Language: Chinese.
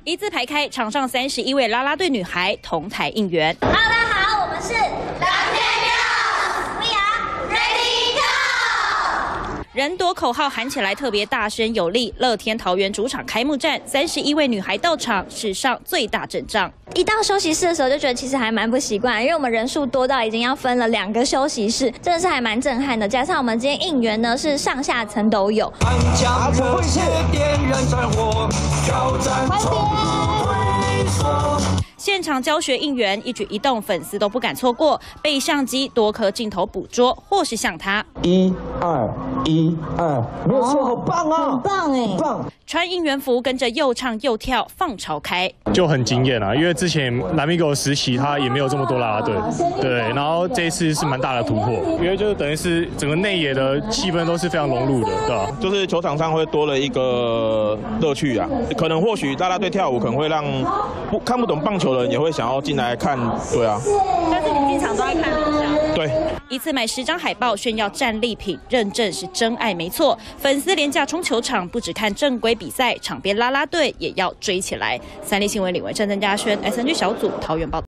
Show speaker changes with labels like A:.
A: 一字排开，场上31位啦啦队女孩同台应援。
B: Hello， 大家好，我们是蓝天佑 ，We are ready go。
A: 人多口号喊起来特别大声有力。乐天桃园主场开幕战，31位女孩到场，史上最大阵仗。
B: 一到休息室的时候就觉得其实还蛮不习惯，因为我们人数多到已经要分了2个休息室，真的是还蛮震撼的。加上我们今天应援呢是上下层都有。
A: 现场教学应援，一举一动粉丝都不敢错过，被相机多颗镜头捕捉，或是像他
C: 1、2、1、2，没有错，好棒啊，
B: 很棒哎，
C: 棒！
A: 穿应援服跟着又唱又跳，放潮开，
D: 就很惊艳啊！因为之前蓝米狗时期他也没有这么多啦啦队，对，然后这一次是蛮大的突破，因为就是等于是整个内野的气氛都是非常融入的，对吧？
E: 就是球场上会多了一个乐趣啊，可能或许啦啦队跳舞可能会让看不懂棒球的人也会想要进来看，对啊。
A: 但是你进场都在看影像，
E: 对。
A: 一次买10张海报炫耀战利品，认证是真爱没错。粉丝廉价冲球场，不只看正规比赛，场边啦啦队也要追起来。三立新闻李文正、曾嘉轩 ，SNG 小组桃园报道。